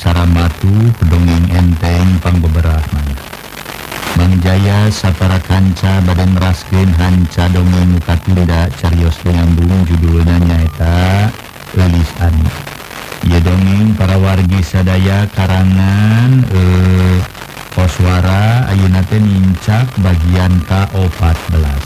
cara matu dongeng enteng pangbeberatan Mangjaya sapara kanca badan meraskeun hanca dongeng muka tunda carios nyambung judulnya nyaeta Eulis Ani. Ieu dongeng para wargi sadaya karangan Koswara ayeuna teh nincak bagian ka-14.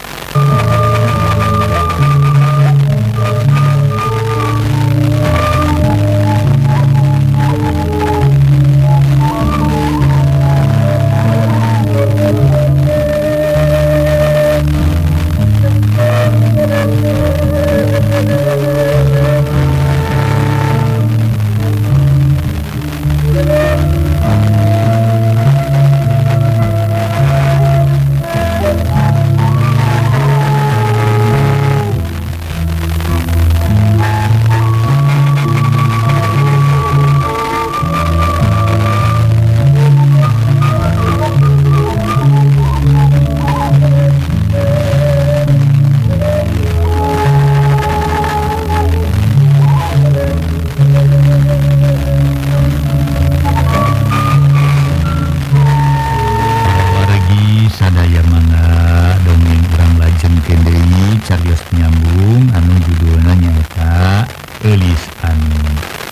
Carios nyambung anu judulna nyaeta Eulis Ani.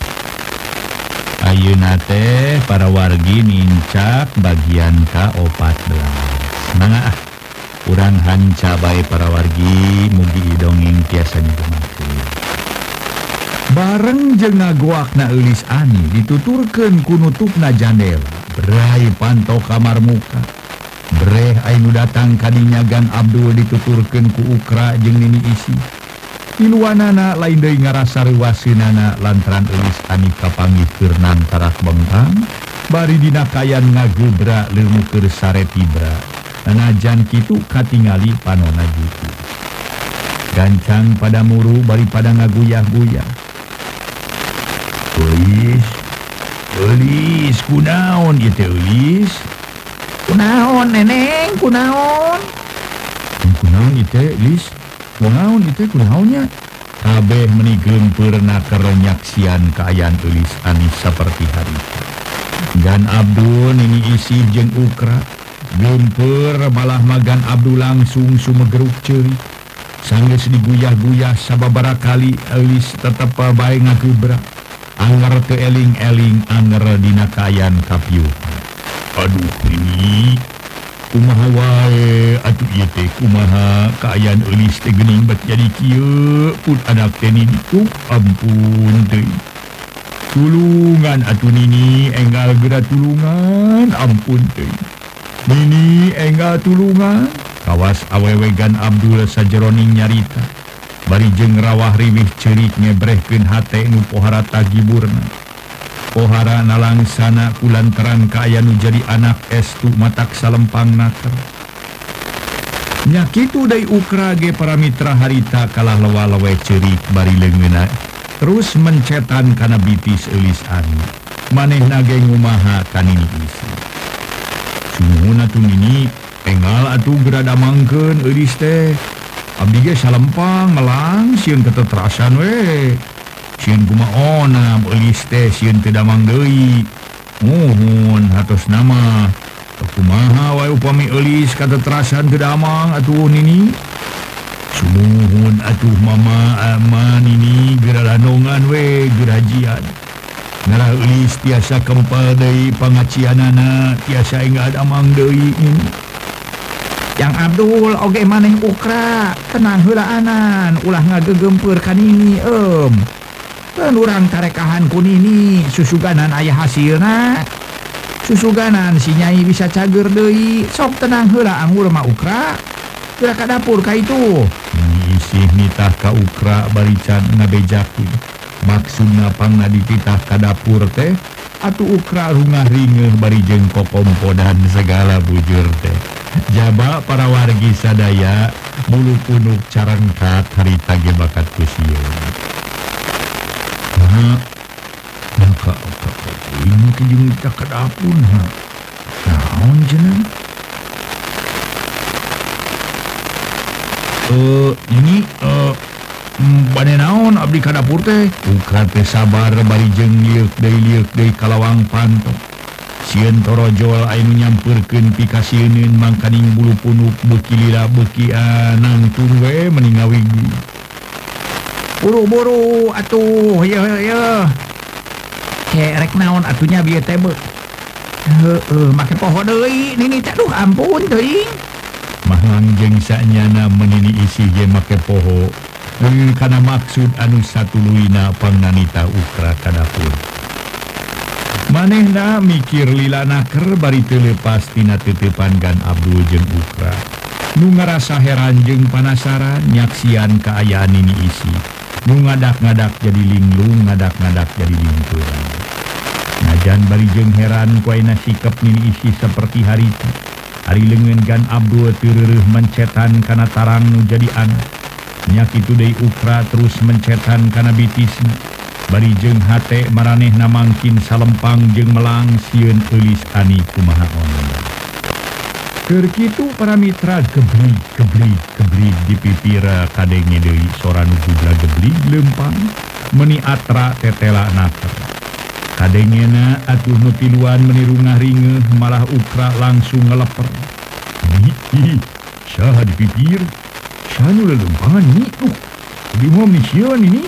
Ayeuna teh para wargi nincak bagian ka-14. Mangga urang hanca bae para wargi mugi dongeng tiasa didengarkeun. Bareng jeung ngagoakna Eulis Ani dituturkeun ku nutupna jandela, berai pantau kamar muka. Breh ainu datang kadinya Gan Abdul dituturkeun ku Ukra jeung Nini Isi. Tiluanana lain deui ngarasa reuwaseunana lantaran Eulis Ani kapanggih keur nangkarak bengkang bari dina kayan ngagebra leungu keur sare tibra. Nanajan kitu katingali panonna jitu. Gancang pada muru bari pada ngaguyah-guyah. Eulis kunaon ieu teh Eulis? Kunaon neneng, kunaon? Kunaon itu, Lis? Kunaon itu, kunaonnya? Kabeh meni geumpeur-na kerenyaksian kaayaan Eulis Ani saperti hari. Gan Abdul Nini Isi jeung Ukra geumpeur malah magan Abdul langsung sumegeruk ceuri. Sanggeus diguyah-guyah sababaraha kali Eulis tetep bae ngagebra. Anger teu eling-eling anger dina kaayaan kapieuh. Aduh ini kumaha wae atuh ieu teh kumaha kaayaan Eulis teh geuning bet jadi kieu pun anak teh Nini ampun teh tulungan atuh Nini enggal geura tulungan ampun teh Nini enggal tulungan kawas awewe Gan Abdul sajeroning nyarita bari jeung rawah riwih ceurik ngebrehkeun hate nu pohara tagiburna. Pohara nalangsana kulantaran kaaya nu jadi anak estu matak salempang naker. Nya kitu deui Ukra ge para mitra harita kalah lewa-lewe ceurik bari leungeunna terus mencetan kana bitis Eulis Ani. Manehna ge ngumaha ka Nini Isi. Sumuhun atuh Nini enggal atuh geura damangkeun Eulis teh. Abdi ge salempang melang sieun ketetrasan we. Sieun kumaona Eulis teh sieun teu damang deui. Muhun hatos nama. Kumaha wae upami Eulis katetrasan teu damang atuh Nini. Sumuhun atuh mama ama Nini geura landongan we geura hajian. Ngarah Eulis tiasa kempel deui pangacianana tiasa enggal damang deui Nini. Yang Abdul oge maneh Ukra tenang heula anan ulah ngagegempeur ka Nini Kan urang tarekahan ku Nini susuganan aya hasilna. Susuganan si Nyai bisa cager deui. Sok tenang heula anggur mah Ukra. Geura ka dapur ka itu. Isih nitah ka Ukra bari can ngabejakeun. Maksudna pangna dititah ka dapur teh atuh Ukra rungah ringeuh bari jeung kokompodan segala bujur teh. Jaba para wargi sadaya mulu punuk carangkat harita ge bakat ku sieun. Maka ini kejung kita ke dapur naon jeneng ini bade naon abdi ka dapur teh Ukra teh sabar bari jeung liuk deui kalawang panto sieun torojol anu nyampeurkeun pikasieun mangkaning bulu punuk beuki lila beuki anang tun we mending ngawigi buru-buru atuh ya rek naon atunya bieu teh beuh make poho deui nini teh duh ampun teuing mahang jeung sanyana menini isi ge make poho kana maksud anu satuluina pangnanita Ukra ka dapur manehna mikir lila naker bari teu lepas tina teutepan Gan Abdul jeung Ukra nu ngarasa heran jeung panasaran nyaksian kaayaan nini isi nu ngadak-ngadak jadi linglung ngadak-ngadak jadi lingkuran najan bari jeung heran ku ayeuna sikep nini isi saperti harita ari leungeun Gan Abdul teu reureuh mencetan kana tarang nu jadi anak nya kitu deui Ukra terus mencetan kana bitisna bari jeung hate maranehna mangkin salempang jeung melang sieun eulis ani kumaha onon keur kitu para mitra geblig dipipir kadenge deui sora nu gubla geblig leumpang meuni atra tetela naker kadengena atuh nu tiluan meuni rungah-ringeuh malah Ukra langsung ngeleper ih saha dipipir sanu lelempangan ini di mau mission ini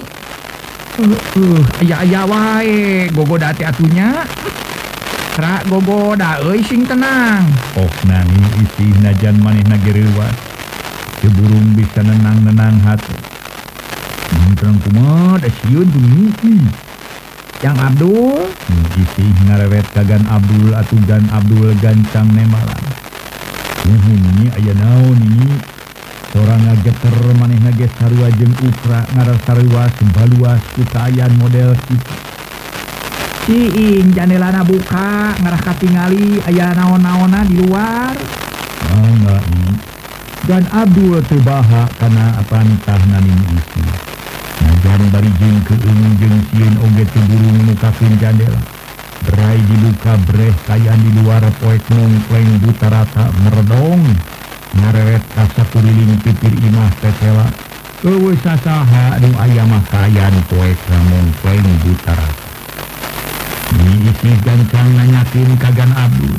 aya wae gogoda teh atunya kra gogoda euy sing tenang okna ni isi najan manehna gereuwas teu burung bisa nenang hati muntrang kumaha da sieun tuh Yang Abdul isi ngarewet ka Gan Abdul atuh Gan Abdul gancang nemalan ini aya naon ini orang ngageter manehna ge sarua jeung Ukra ngarasarua sembaluas ku kaayaan model kitu. Ciing janelana buka ngarah katingali aya naon-naonna di luar. Mangga nih. Dan Abdul teu baha kana pantahna nini isi. Najan bari jeung keung jeung sieun oge teu burung nukakeun jandela. Berai dibuka breh kaayaan di luar poek nongkleng buta rata meredong. Ngareret kasa kuriling pipir imah tetela eueuh sasaha anu aya mah kaayaan poek nongkleng buta rata. Ni isi gancang nanyakeun ka Gan Abdul.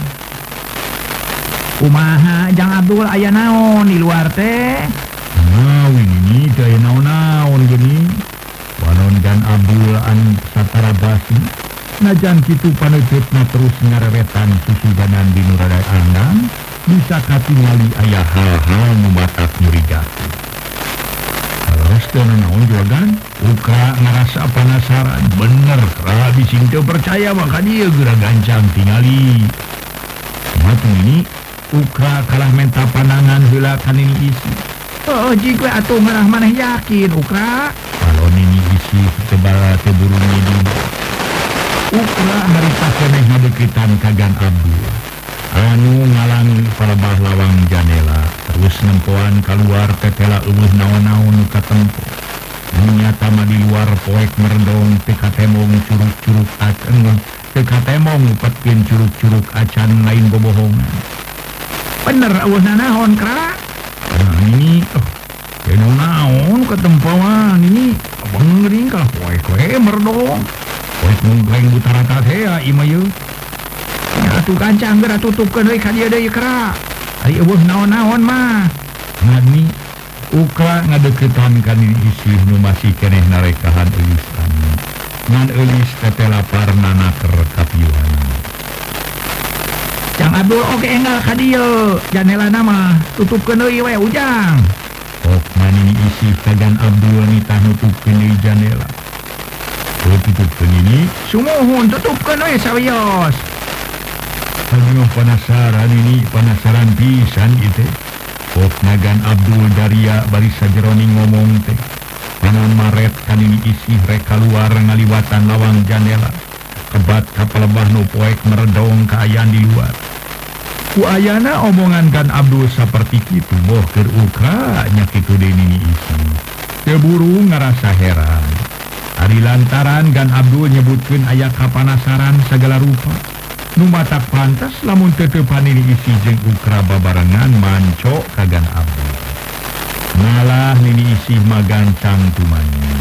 Kumaha Jang Abdul aya naon di luar teh? Ini teh aya naon-naon geuning. Wanon Gan Abdul an satara basi. Najan kitu paneutupna terus ngarewetan susudanan di nu rada andang. Bisa katingali aya hal-hal nu batak nyurigakeun. Terus teu naon juragan? Ukra ngarasa penasaran. Bener, kra bising teu percaya maka dia geura gancang tingali. Matu ini Ukra kalah menta pandangan heula ka nini isi. Oh, jika atuh ngarah maneh yakin Ukra. Kalau nini isi tebal teu burung ngidin. Ukra harita keneh ngadeukeutan ka Gan Abdul. Anu ngalang palebah lawang janela terus nempoan keluar tetela eueuh naon-naon nu katempo nyata mah di luar poek merdong teu katemong curug-curug acan teu katemong ngupetkeun curug-curug acan lain bobohongan bener eueuh naon kra ini teu naon katempo mah ini abang geuning ka poek we merdong poek nongkleng buta rata teh imah yeuh atuh gancang geura tutupkeun deui ka dieu deui kra. Ari eueuh naon-naon mah. Ngani Ukra ngadeukeutan ka nini isi nu masih keneh narekahan eulis anu. Ngan eulis tetela parna naker kapiuhan. Jang Abdul oge enggal ka dieu. Janelana mah tutupkeun deui we ujang. Ok nini isi ka Gan Abdul nitah nutupkeun deui janela. Tutupkeun ini sumuhun tutupkeun we sawios. Anu penasaran ini penasaran pisan itu. Kok Gan Abdul daria bari sajeroning ngomong teh. Panon maret kan ini isi rek keluar ngaliwatan lawang jandela. Kebat ka palebah nu poek meredong kaayaan di luar. Ku ayana omongan Gan Abdul saperti kitu boh keur Ukra nya kitu deui nini isi. Teu buru ngarasa heran. Ari lantaran Gan Abdul nyebutkeun aya kapanasaran sagala rupa. Nu matak pantas lamun teutepan ini isi jeung Ukra babarengan manco ka Gan Abdul. malah nini isih magancang tumanya.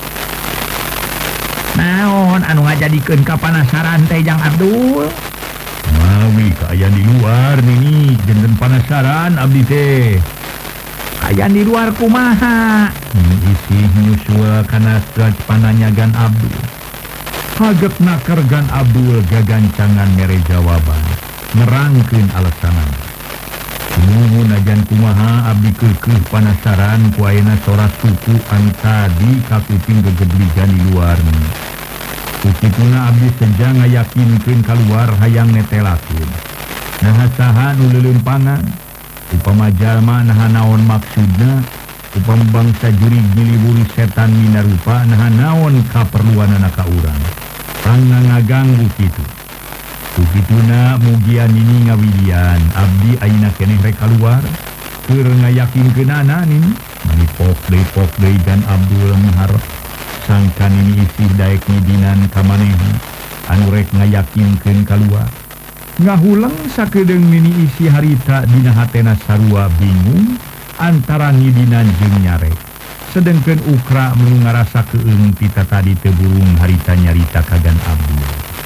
Naon anu ngajadikeun kapanasaran teh Jang Abdul? Mawi kaayaan di luar nini jenden panasaran abdi teh. Kayan di luar kumaha? Nini isih nyusul kana pananyagan Abdul. Haget nakar Gan Abdul gagancangan mere jawaban, nerangkeun alasanan. Nuhun ajan kumaha abdi keukeuh panasaran ku ayeuna sorat suku anu tadi kapuping gegebligan di luar nih. Kukituna abdi seja ngayakinkeun kaluar hayang netelakeun. Naha saha nu leuleumpangan, upama jalma naha naon maksudna, upama bangsa jurig nyiliburi setan minarupa naha naon kaperluanana ka urang. Rangga ngaganggu kitu. Kukituna mugian ini ngawidian abdi ayeuna keneh rek kaluar keur ngayakinkeunana nini manipok deui dan Abdul mengharap sangkan ini isi daek ngidinan ka manehna anu rek ngayakinkeun kaluar. Ngahulang sakedeung nini isi harita dina hatena sarua bingung antara ngidinan jeung nyarek. Sedengkeun ukra menu ngarasa keung pita tadi teu burung harita nyarita kagan Abdul.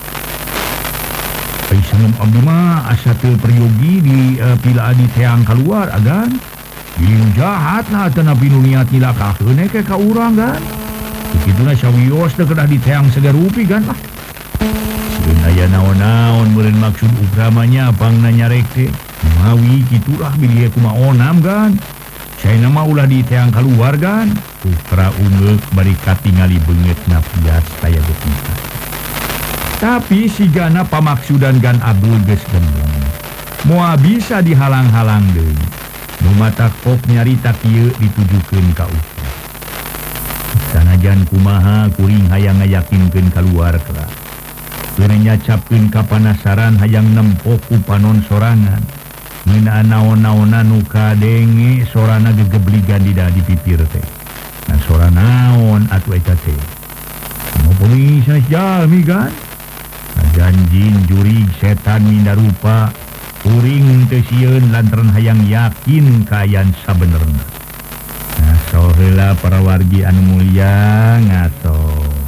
Sangem abdi mah asa teu peryogi di pila adi teang kaluar agan. Biling jahat na teu napi nu niat nilakakeun ke ka urang kan. Sakituna sawios teu kedah diteang segarupi kan lah. Sieun aya naon-naon meureun maksud ukramanya pangna nyarek teh. Mawi kitulah bilia kumaha onam kan. Saena mah ulah diteang kaluar kan. Ukra ungeuk bari katingali beungeutna pias kaya geutina. Tapi sigana pamaksudan Gan Abdul geus gembleng. Moal bisa dihalang-halang deui. Nu matak pok nyarita kieu ditujukeun ka ukra. Sanajan kumaha kuring hayang ngayakinkeun kaluar kera. Keun nyacapkeun kapanasaran hayang nempok ku panon sorangan. Ngeunaan naon-naonan nu kadenge sorana gegebligan di pipir teh. Nah sora naon atuh eta teh? Mau polisi jalmi kan? Janjin jurig setan minarupa kuring teu sieun lantaran hayang yakin kayan sabenerna. Ngaso heula para wargi anu mulia ngaso.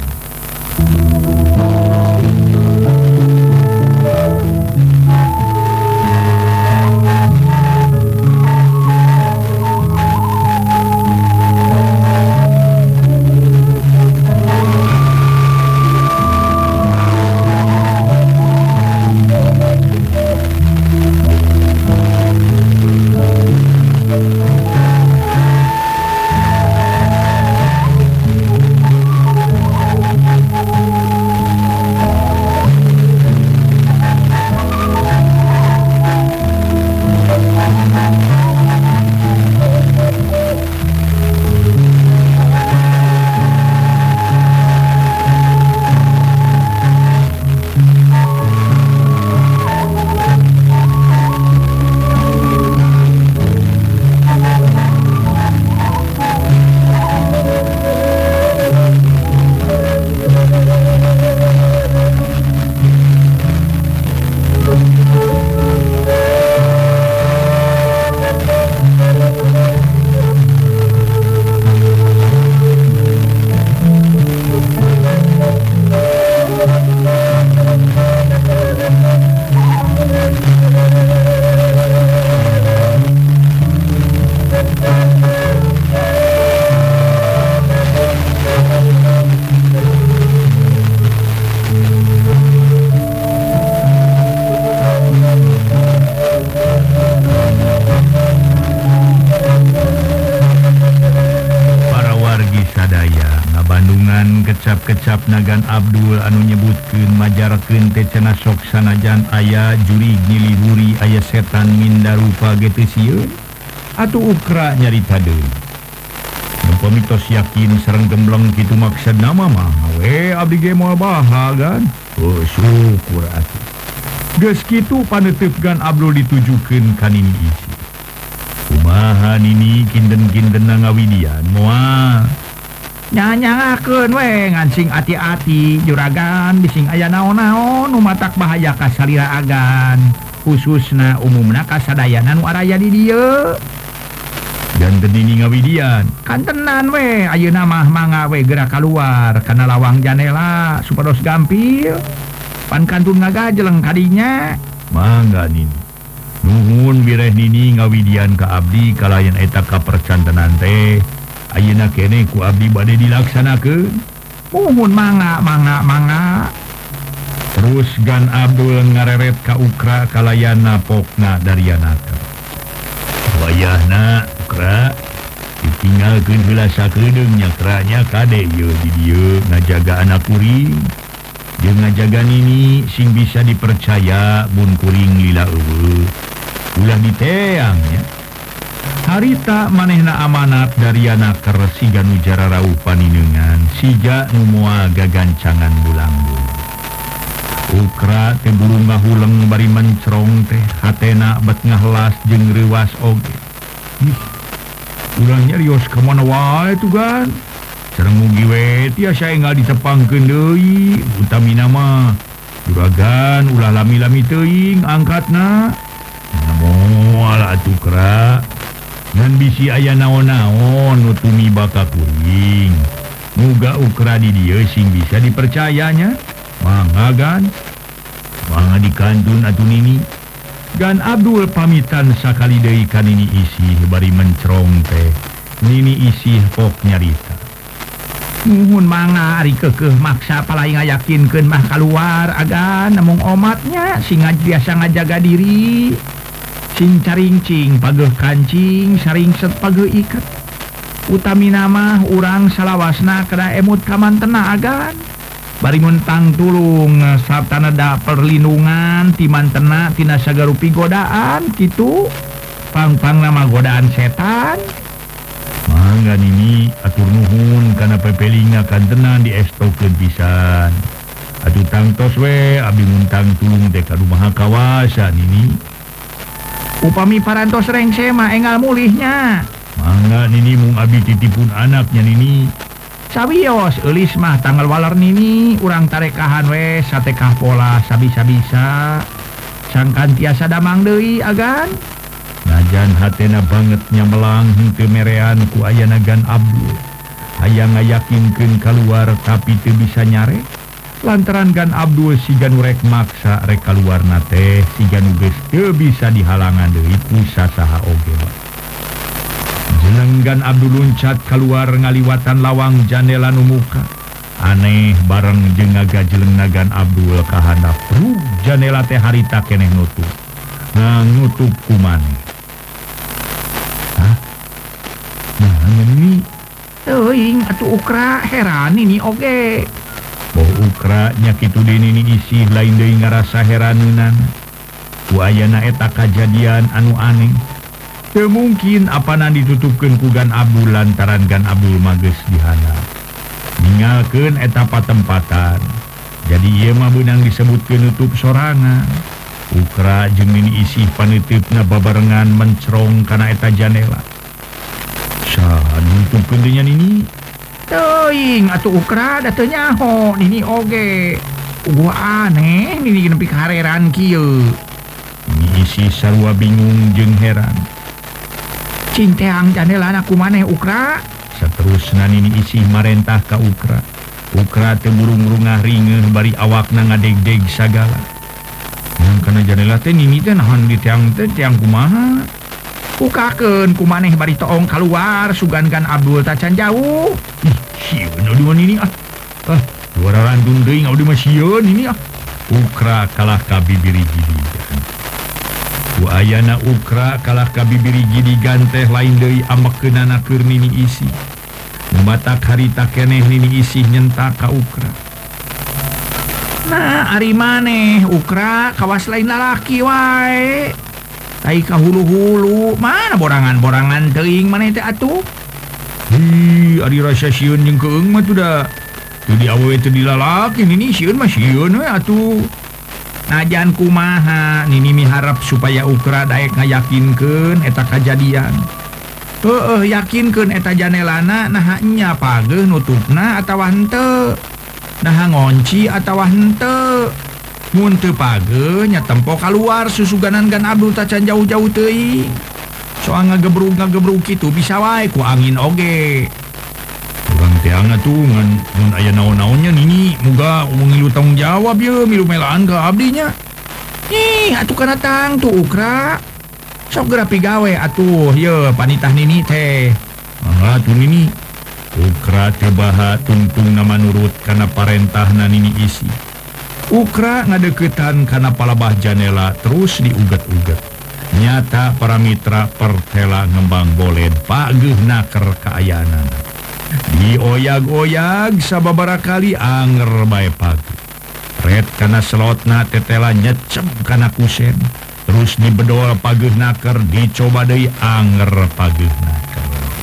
Kecap-kecap nagan Abdul anu nyebutkeun majarkeun teh cenah sok sanajan aya jurig nyiliburi aya setan mindarupa ge teu sieun atuh ukra nyarita deui. Nu pamitos yakin sareng gembleng kitu maksudna mah we abdi ge moal baha kan. Oh syukur atuh. Geus kitu paneuteup Gan Abdul ditujukeun ka nini isi. Kumaha nini kinden-kindena ngawidian moal nyanyangakeun we ngancing ati-ati juragan bising aya naon-naon nu matak bahaya ka salira agan khususna umumna ka sadayana nu araya di dieu. dan tedini ngawidian kan tenan we ayeuna mah mangga we gerak keluar kana lawang janela supados gampil pan kantun ngagajeleng kadinya mangga nini nuhun bireh nini ngawidian ka abdi kalayan eta kapercantenan teh ayeuna keneh ku abdi bade dilaksanakeun muhun mangga terus Gan Abdul ngareret ka Ukra kalayan napokna Daryanaka wayahna Ukra ditinggalkeun heula sakedeung nyakranya kade ye di dieu ngajaga anak kuring jeung ngajaga nini sing bisa dipercaya mun kuring lila eueuh ulah diteang nya harita manehna amanat Daryanaka siga nu jararauh paninengan siga nu moal gagancangan bulang-bulang Ukra teh bulu ngahuleng bari mencrong teh hatena bet ngahlas jeung reuwas oge urang nyarios ka mana wae tuh Gan sareng mugi we tiasa enggal ditepangkeun deui utamina mah juragan ulah lami-lami teuing angkatna moal atuh Ukra ngan bisi aya naon-naon nu tumiba ka kuring muga Ukra di dieu sing bisa dipercayanya mangga Gan mangga dikantun atuh nini Gan Abdul pamitan sakali deui ka nini isih bari mencrong teh nini isih pok nyarita muhun mangga ari keukeuh maksa palai ngayakinkeun mah kaluar agan namung omatnya sing biasa ngajaga diri sing caringcing pageuh kancing saringset pageuh iket utamina mah urang salawasna kada emut ka mantena agan bari muntang tulung sartana da perlindungan ti mantena tina sagarupi godaan kitu pang-pang nama godaan setan mangga nini atur nuhun kana pepelinga kantenan diestokeun pisan atuh tangtos we abdi muntang tulung teh ka Maha Kawasa nini upami parantos rengse mah enggal mulihnya mangga nini mung abdi titipun anaknya nini sawios eulis mah tanggal waler nini urang tarekahan we satekah pola sabisa-bisa sangkan tiasa damang deui agan najan hatena banget nyamelang henteu merean ku ayana Gan Abdul hayang ngayakinkeun kaluar tapi teu bisa nyare lantaran Gan Abdul siga nu rek maksa rek kaluarna teh siga nu geus teu bisa dihalangan deui ku sasaha oge jeleng Gan Abdul luncat keluar ngaliwatan lawang jandela nu muka aneh bareng jeung ngagajeleng Gan Abdul ka handap jandela teh harita keneh nutup nutup ku maneh ini teuing atuh Ukra heran ini oge Ukra nya kitu deui nini isih lain deui ngarasa heranunan ku ayana eta kajadian anu aneh teu mungkin apana ditutupkeun ku Gan Abdul lantaran Gan Abdul mah geus dihandap ninggalkeun eta patempatan jadi ieu mah beunang disebutkeun nutup sorangan Ukra jeung nini isih paneutupna babarengan mencrong kana eta jandela saha nutupkeun deui nya nini teuing atuh Ukra da teu nyaho nini oge gua aneh nini nepi ka hareran kieu nini isih sarua bingung jeung heran cinteang jandelana kumaneh Ukra saterusna nini isih marentah ka Ukra Ukra teu burung-burungah ringeun bari awakna ngadeg-deg sagala yang kana jandela teh nini teh nahan di tiang teh tiang kumaha bukakeun kumaneh bari toong kaluar sugan Gan Abdul tacan jauh sieun aduh nini luar randun deui ngabdi mah sieun nini Ukra kalah ka bibiri gidigan ku ayana Ukra kalah ka bibiri gidigan teh lain deui ambekeunana keur nini isih mubatak harita keneh nini isih nyentak ka Ukra nah ari maneh Ukra kawas lain lalaki wae tai ka hulu-hulu mana borangan-borangan teuing maneh teh atuh ari rasa sieun jeung keung mah teu da teu di awewe teu di lalaki nini sieun mah sieun we atuh najan kumaha nini miharap supaya Ukra daek ngayakinkeun eta kajadian yakinkeun eta jandelana naha nya pageuh nutupna atawa henteu naha ngonci atawa henteu mun teu pageuh nya tempo kaluar susuganan Gan Abdul tacan jauh-jauh teuing soal ngagebruk gitu bisa wae ku angin oge. Urang teh tuh ngan aya naon-naonnya nini muga ngilu tanggung jawab ye milu melaan ke abdinya. Ih, atuh kana tang tuh ukra. Sok geura pigawe atuh ye panitah nini teh. Tuh nini ukra teh baha tungtungna manurut kana parentahna nini isi. Ukra ngadeukeutan kana palabah janela terus diuget-uget. Nyata para mitra pertela ngembang bolen pageuh naker kaayaanana. Dioyag-oyag sababaraha kali anger bae pagi. Red kana selotna tetela nyecem kana kusen. Terus dibedol pageuh naker dicoba deui anger pageuh naker.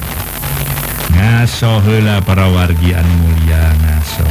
Ngaso heula para wargi anu mulia ngaso.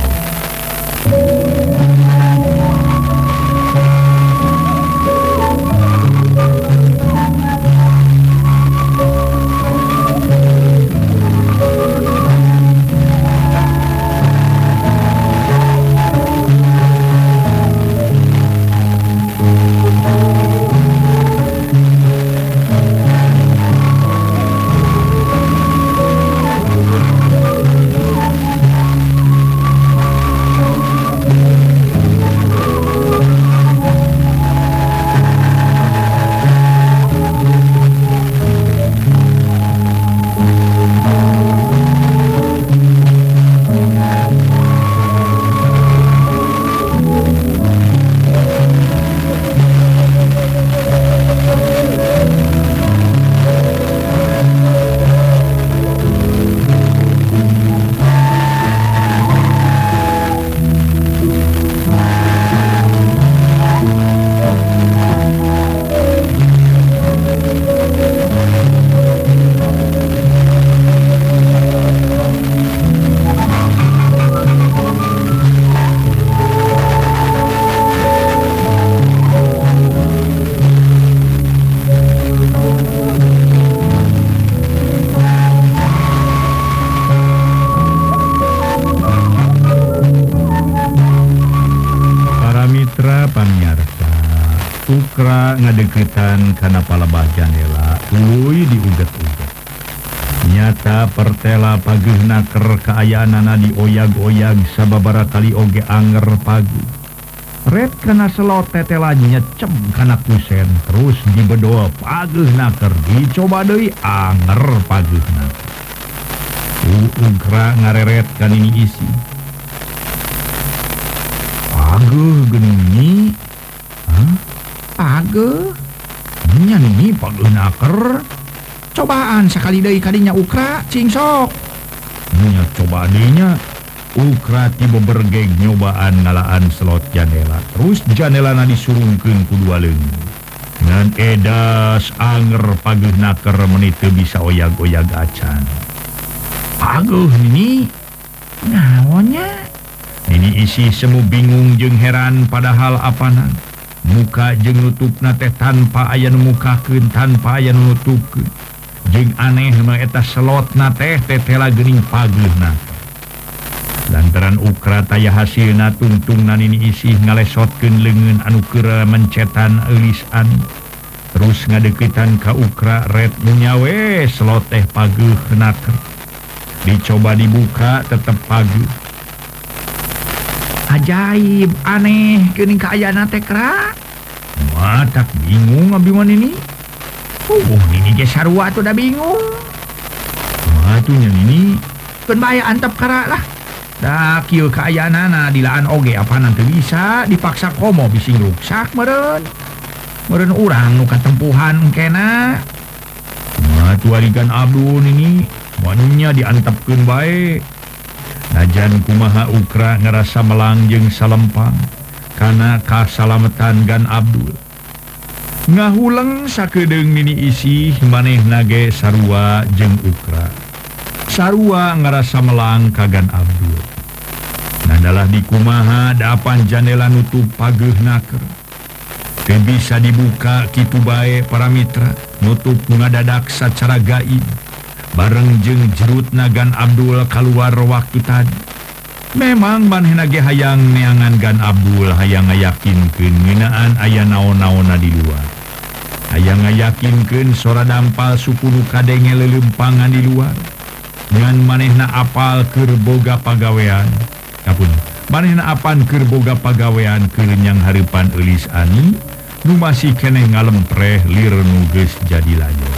Ukra ngadeukeutan kana palebah jandela tuluy diuget-uget. Nyata pertela pageuh naker kaayaanana dioyag-oyag sababaraha kali oge anger pagi. Red kana selot tetela nyecem kana kusen terus dibedol pageuh naker dicoba deui anger pageuh naker. Ukra ngareret ka nini isi. Pageuh geuning Pageuh nya nini pageuh naker. cobaan sakali deui kadinya ukra cing sok. Nya coba adenya ukra tiba bergeg nyobaan ngalaan slot jandela. Terus jandelana disurungkeun ku dua leungeun. Ngan edas anger pageuh naker menit teu bisa oyag-oyag acan. Pageuh nini naonnya? Nini isi semu bingung jeung heran padahal apanan. Muka jeung nutupna teh tanpa aya nu mukakeun, tanpa aya nu nutupkeun. Jeung aneh mah eta selotna teh tetela geuning pageuhna. Lantaran ukra taya hasilna tungtungna nini isih ngalesotkeun leungeun anu keur mencetan eulisan. Terus ngadeukeutan ka ukra red nyawe selot teh pageuh naker. Dicoba dibuka tetep pageuh. Ajaib aneh geuning kaayana teh kra. Matak bingung abi mah nini. Nini ge sarua atuh da bingung. Atunya nini Keun bae antep kara lah. Da kieu kaayanana dilaan oge apanan teu bisa dipaksa komo bising ruksak meureun. Meureun urang nu katempuhan engkena. Atuh arigan Abdul nini wanunya diantepkeun bae. Najan kumaha ukra ngerasa melang jeung salempang kana kasalametan Gan Abdul. Ngahuleng sakedeung nini isih manehna ge sarua jeung ukra. Sarua ngerasa melang ka Gan Abdul. Nadalah di kumaha dapan jandela nutup pageuh naker. Teu bisa dibuka kitu bae para mitra, nutup ngadadak sacara gaib. Bareng jeung jerutna Gan Abdul kaluar waktu tadi. Memang manehna ge hayang neangan Gan Abdul hayang ngayakinkeun ngeunaan aya naon-naonna di luar. aya ngayakinkeun sora dampal suku nu kadenge lelempangan di luar dengan manehna apal keur boga pagawean kapun manehna apan keur boga pagawean keur nyang hareupan eulis ani nu masih keneh ngalempreh lir nu geus jadi lajo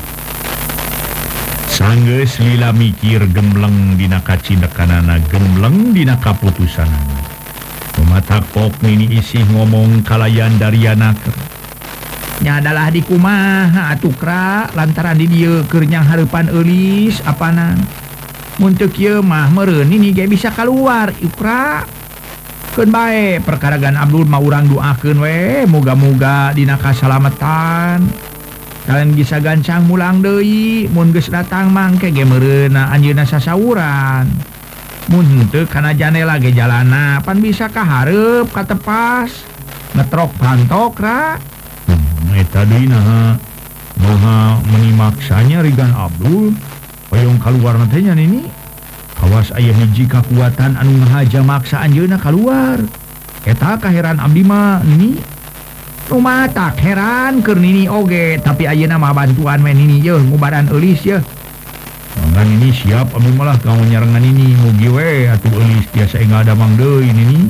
sanggeus lila mikir gembleng dina kacindekanana gembleng dina kaputusanana mematakpok nini isih ngomong kalayan Daryanaker nya adalah di kumaha atukra lantaran di dieu keur nyang hareupan eulis apana mun teu kieu mah meureun nini ge bisa kaluar ukra keun bae perkaragan Abdul mah urang doakeun we moga-moga dina kasalamatan kalian bisa gancang mulang deui mun geus datang mangke ge meureunna anjeunna sasawuran mun teu kana janela ge jalana pan bisa kahareup katepas ngetrok pantok ra eta deui naha maha menimaksanya rigan Abdul hoyong kaluar teh nya nini awas aya hiji kakuatan anu ngahaja maksa anjeunna kaluar eta kaheran abdi mah nini tak heran keur nini oge tapi ayeuna mah bantuan we nini yeuh ngubaran eulis yeuh mangga nini siap abdi malah kamu nyarengan nini mugi we atuh eulis tiasa enggak ada mang deui nini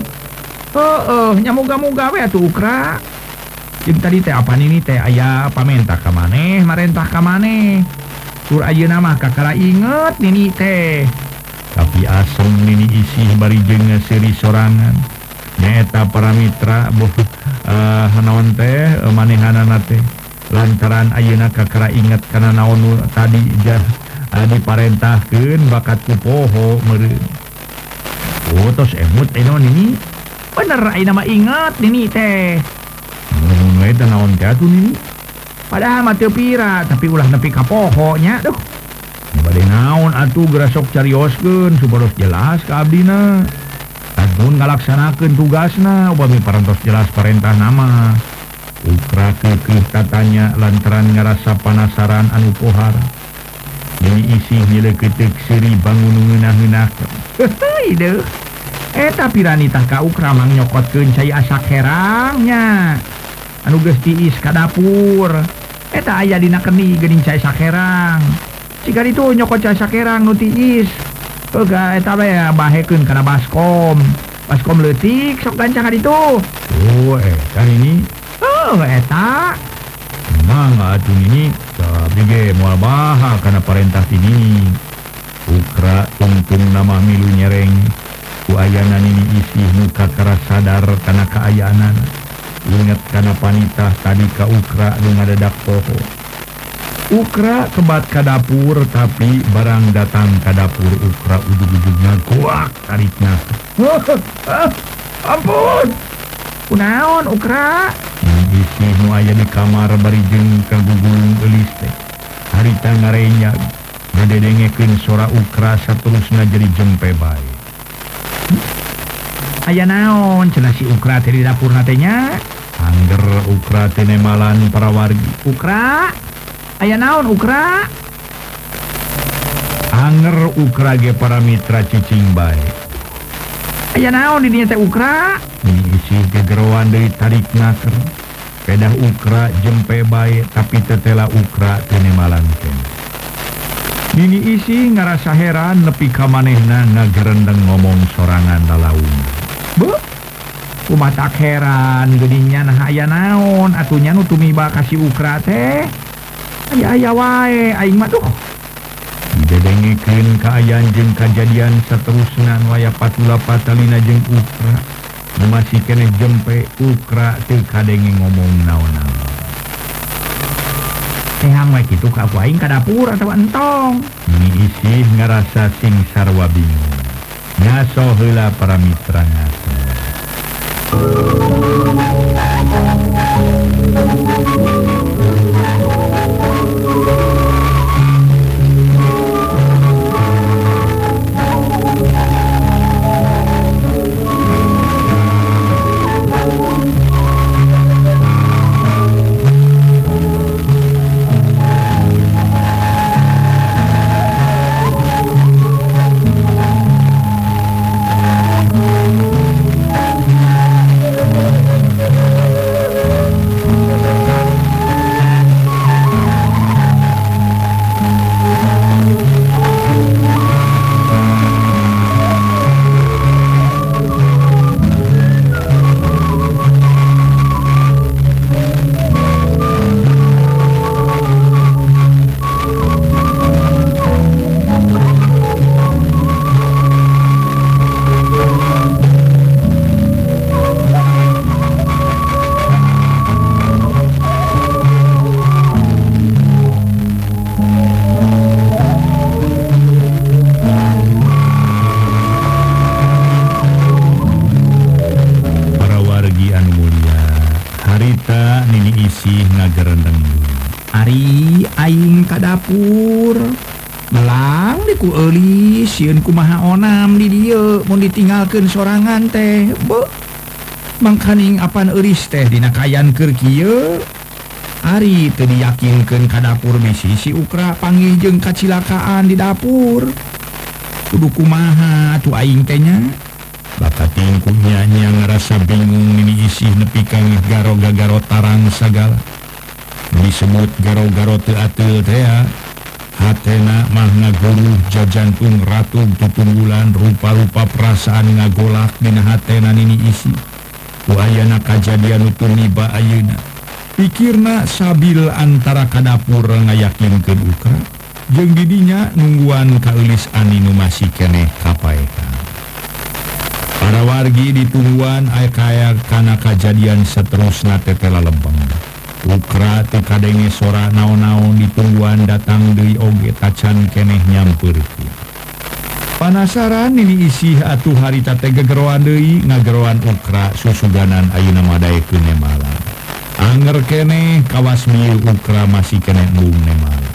nya moga-moga we atuh ukra jeung tadi teh apa nini teh aya pamentah ka maneh marentah ka maneh tur ayeuna mah kakara inget nini teh tapi asem nini isih bari jeung seuri sorangan nyaeta para mitra naon teh manehanana teh lantaran ayeuna kakara inget kana naon tadi diparentahkeun bakat ku poho meureun tos emut naon nini bener ayeuna mah inget nini teh mun we teh naon teh atuh nini padahal mah teu pira tapi ulah nepi ka poho nya duh bade naon atuh geura sok carioskeun supados jelas ka abdina mun ngalaksanakeun tugasna upami parantos jelas parentah nama ukra keukeuh tatanya lantaran ngarasa panasaran anu pohar ini isih nyeleukeuteuh seuri bangun ngeunah-ngeunahkeun heuh deuh eta pirani tah ka ukra mang nyokotkeun cai asak herangnya anu geus tiis ka dapur eta aya dina keni geuning cai sakerang cika ditu nyokot cai sakerang nu tiis Oga eta bahekeun kana baskom leutik sok gancang ka ditu eta ini eta mangga atuh nini abdi ge moal baha kana parentah tini ukra tungtung nama milu nyereng ku ayana nini isih nu kakara sadar kana kaayaanana inget kana panitah tadi ka ukra nu ngadadak poho ukra kebat ka dapur tapi barang datang ka dapur ukra ujug-ujugna kuak tarikna ampun kunaon ukra isih nu aya di kamar bari jeung kagugulung eulis teh harita ngarenyag ngadedengekeun sora ukra saterusna jadi jempe bae aya naon cenah si ukra teh di dapurna teh nya angger ukra teh nemalan para wargi ukra aya naon ukra anger ukra ge para mitra cicing bae aya naon di dinya teh ukra isih gegeroan deui tarikna keur pedah ukra jempe bae tapi tetela ukra teu nemalan keneh nini isih ngarasa heran nepi ka manehna ngagerendeng ngomong sorangan lalaung beuh kumaha tak heran geuninnya nah aya naon atunya nu tumiba kasih ukra teh aya wae aing mah duh didedengekeun kaayaan jeung kajadian saterusna nu aya patula patalina jeung ukra nu masih keneh jempe ukra teu kadenge ngomong naon-naon tehang we kitu ka aku aing ka dapur atawa entong ini isih ngarasa sing sarwa bingung ngaso heula para mitra ngaso harita nini isi ngagerendeng Ari aing ka dapur melang diku eulis sieun kumaha onam di dieu mun ditinggalkeun sorangan teh be mangkaning apan eulis teh dina kayan keur kieu Ari teu diyakinkeun ka dapur bisi si Ukra panggih jeung kacilakaan di dapur kudu kumaha atuh aing teh nya bakat tingkuhnya ngerasa bingung nini isi nepi ka garo-garo tarang sagala disebut garo-garo teu ateul teh hatena mah ngaguruh jajantung ratu tutunggulan rupa-rupa perasaan ngagolak dina hatena nini isi ku ayana kajadian nu tumiba ayeuna pikirna sabil antara ka dapur ngayakinkeun Ukra jeung didinya nungguan ka eulis Ani nu masih keneh kapaekan para wargi ditungguan aya kana kajadian saterusna tetela lempeng Ukra teu kadenge sora naon-naon ditungguan datang deui oge tacan keneh nyampeurkeun. Panasaran nini isih atuh harita teh gegeroan deui ngageroan Ukra susuganan ayeuna madaekeun nemalan. Anger keneh kawas mieu Ukra masih keneh embung nemalan.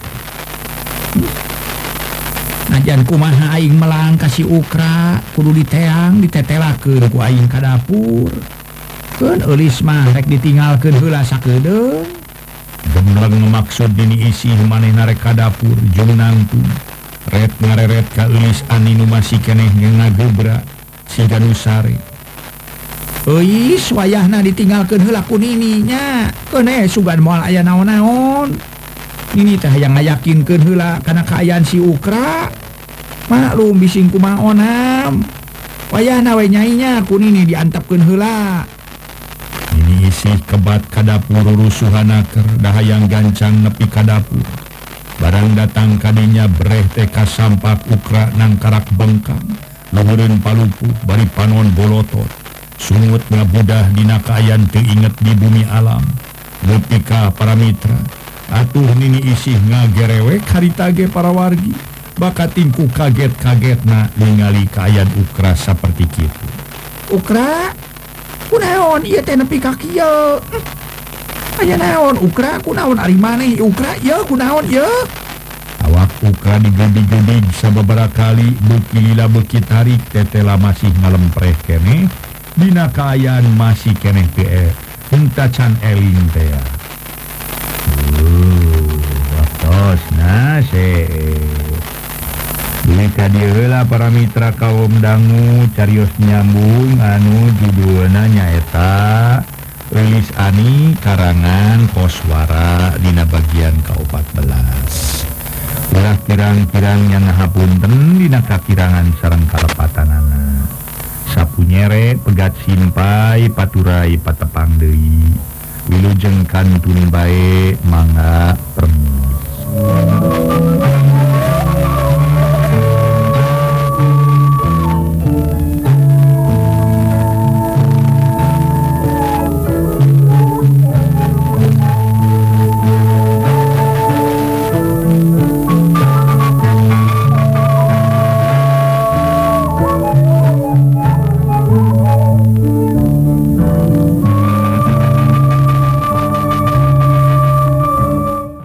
Najan kumaha aing melang ka si Ukra kudu diteang ditetelakeun ku aing ka dapur. Keun eulis mah rek ditinggalkeun heula sakedeung. Gembleng maksud dini isih manehna rek ka dapur jeung nangtung. Ret ngareret ka eulis Ani nu masih keneh ngagebra siga nu sare. Euis wayahna ditinggalkeun heula ku Nini nya. Keun sugan moal aya naon-naon. Nini teh hayang ngayakinkeun heula kana kaayaan si Ukra. Maklum bising kumaha onam. Wayahna we nyai nya ku Nini diantepkeun heula. Ini isih kebat ka dapur rusuhanaker dahayang gancang nepi ka dapur. Barang datang kadinya breh teh kasampak Ukra nang karak bengkang. Luhureun palupuh bari panon bolotot. Sungut ngabudah dina kaayan teu inget di bumi alam. Nepi ka para mitra. Atuh nini isih ngagerewek harita ge para wargi. Bakat tingku kaget-kagetna ningali kaayan Ukra saperti kitu. Ukra kunaon ieu teh nepi ka kieu? Aya naon Ukra kunaon ari maneh Ukra ieu kunaon ieu? Awak Ukra digedig-gedig sababaraha kali beuki lila beuki tarik tetela masih ngalempreh keneh dina kaayaan masih keneh teh henteu can eling teh. Waktosna Dika dieu heula para mitra kaum dangu carios nyambung anu judulna nyaeta Eulis Ani karangan Koswara dina bagian ka-14. Ulah kirang-kirang yang ngahapunten dina kakirangan sareng kalepatanana. Sapunyere pegat simpai paturai patepang deui. Wilujeng kantun bae mangga permi.